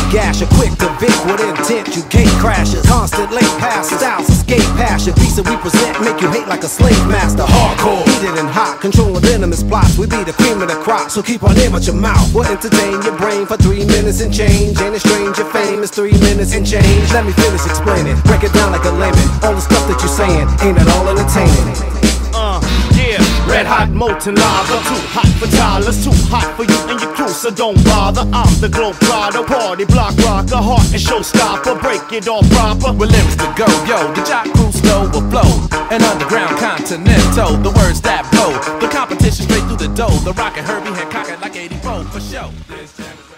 gasher, quick to Vic with intent. You gate crashers, constant late passes, styles escape passion. Piece that we present make you hate like a slave master. Hardcore, heated and hot, controlling venomous plots. We be the cream of the crop, so keep our name at your mouth. We'll entertain your brain for 3 minutes and change. Ain't it strange your fame is 3 minutes and change? Let me finish explaining, break it down like a layman. All the stuff that you're saying ain't at all entertaining. Yeah, red hot molten lava, too hot for toddlers, too hot for you and your crew, so don't bother. I'm the globetrotter, party block rocker, heart and showstopper, break it all proper. With lyrics to go, yo, the jock crew slow will flow. An underground continental, the words that blow. The competition straight through the dough. The rockin' Herbie Hancock like 84 for show.